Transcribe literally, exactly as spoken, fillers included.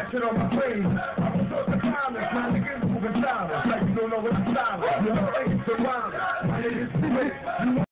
shit on my brain. I'm so the silence, my niggas moving silent. Like you don't know what I'm silent. You know, ain't the rhyme. My niggas see it.